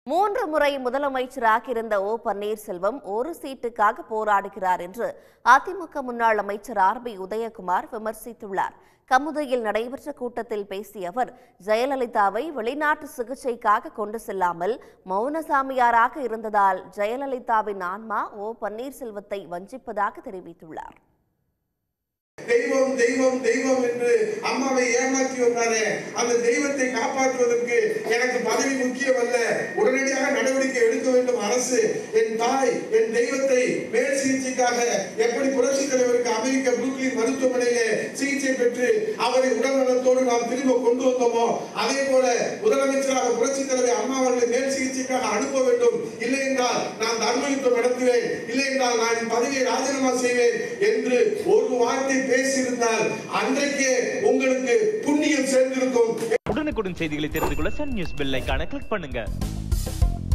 3 முறை முதலமைச்சராக இருந்த ஓ பன்னீர்செல்வம் ஒரு சீட்டுக்காக போராடுகிறார் என்று அதிமுக முன்னாள் அமைச்சர் ஆர்.பி. உதயகுமார் விமர்சித்துள்ளார். கமுதியில் நடைபெற்ற கூட்டத்தில் பேசிய அவர், ஜெயலலிதாவை வெளிநாட்டு சிகிச்சைக்காக கொண்டு செல்லாமல் மௌனசாமியாராக இருந்ததால் ஜெயலலிதாவின் ஆன்மா ஓ பன்னீர்செல்வத்தை வஞ்சிப்பதாக தெரிவித்துள்ளார். தெய்வம் தெய்வம் தெய்வம் என்று அம்மாவை ஏமாற்றி வந்தாரே, அந்த தெய்வத்தை காப்பாற்றுவதற்கு எனக்கு பதவி முக்கியம் அல்ல, உடனடியாக நடவடிக்கை எடுக்க வேண்டும் அரசு. என் தாய் என் தெய்வத்தை மேல் சிகிச்சைக்காக எப்படி புரட்சித் தலைவருக்கு அமெரிக்க புரூக்ளின் மருத்துவமனையிலே சிகிச்சை பெற்று அவரை உடல் நலத்தோடு நாம் திரும்ப கொண்டு வந்தோமோ, அதே போல முதலமைச்சராக புரட்சித் தலைவர் அம்மா அவர்களை மேல் சிகிச்சைக்காக அனுப்ப வேண்டும். இல்லை என்றால் நான் தர்ம யுத்தம் நடத்துவேன், இல்லை என்றால் நான் என் பதவியை ராஜினாமா செய்வேன் என்று ஒரு வார்த்தை பேசியிருந்தால் அன்றைக்கே உங்களுக்கு புண்ணியம் சேர்ந்திருக்கும். உடனுக்குடன் செய்திகளை தெரிந்து கொள்ள சன் நியூஸ் பெல் ஐகானை கிளிக் பண்ணுங்க.